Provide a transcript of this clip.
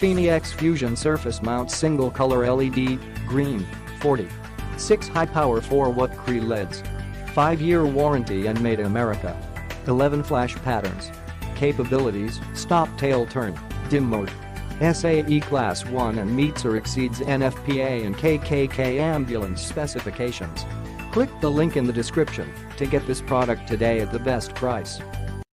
Feniex Fusion Surface Mount Single Color LED, Green, 40. 6 high-power 4-watt Cree LEDs. 5-year warranty and made in America. 11 flash patterns. Capabilities: stop, tail turn, dim mode. SAE Class 1 and meets or exceeds NFPA and KKK ambulance specifications. Click the link in the description to get this product today at the best price.